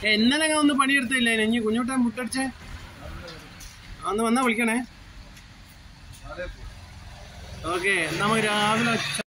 ഇന്നലെ ഒന്ന് പണിയെടുത്തില്ല ഇനി കുഞ്ഞുട്ടാൻ മുട്ടടിച്ചേ അന്ന് വന്നാ വിളിക്കണേ. ഓക്കെ നമുക്ക് രാവിലെ